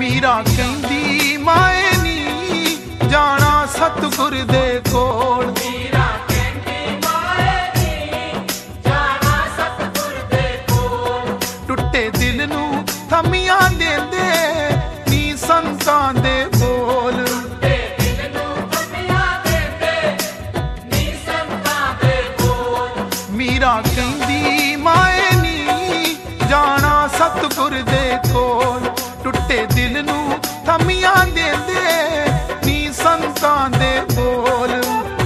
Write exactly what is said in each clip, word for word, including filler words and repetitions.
मीरा कहंदी माए नी जाना सतगुर दे कोल। मीरा कहंदी माए नी जाना सतगुर दे कोल। टुटे दिल नू थमियां देंदे नी संतां दे बोल। टुटे दिल नू थमियां देंदे नी संतां दे बोल। मीरा कहंदी माए नी जाना सतगुर दे कोल। टुटे दिल नू थमियां देंदे नी संतां दे बोल।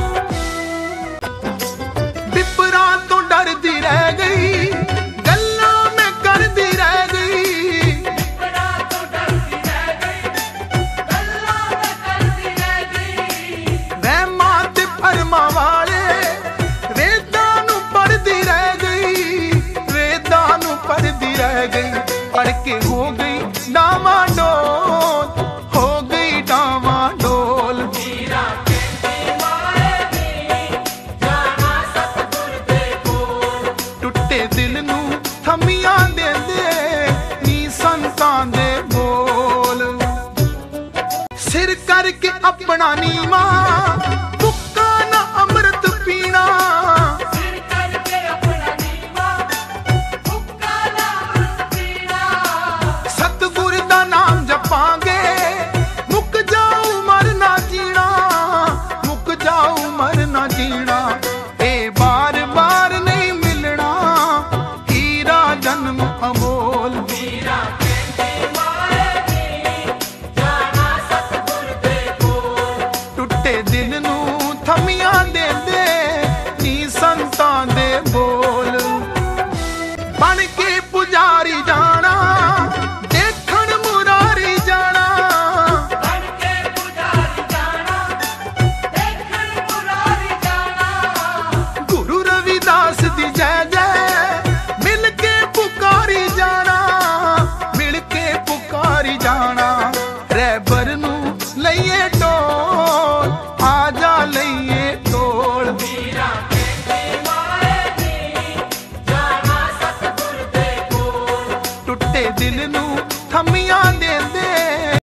बिपरा तो डरदी रह गई गल्लां मैं करदी रह गई। बिपरा तो डरदी रह गई गल्लां मैं करदी रह गई। रहमां ते फरमा वाले वेदां नू पढ़दी रह गई। वेदां नू पढ़दी रह गई। पढ़ के हो गई डामाडोल हो गई डामाडोल। मीरा कहंदी माए नी जाना सतगुर दे कोल। टुटे दिल नू थमियां देंदे नी संतां दे बोल। सिर करके अपना नीवा भुक्का ना अमृत पीना। सिर करके अपना नीवा भुक्का ना अमृत पीना। सतगुर दा नाम जपांगे मुक जाऊं मर ना जीना। मुक जाऊं मर ना जीना। ए बार बार नहीं मिलना हीरा जन्म अमोल। मीरा कहंदी माए नी जाना सतगुर दे कोल। टुटे दिल नू थमियां देंदे नी संतां दे बोल। बन के पुजारी जाना देखण मुरारी जाना। बन के पुजारी जाना देखण मुरारी जाना। गुरु रविदास दी जय जय मिल के पुकारी जाना। मिल के पुकारी जाना। रहबर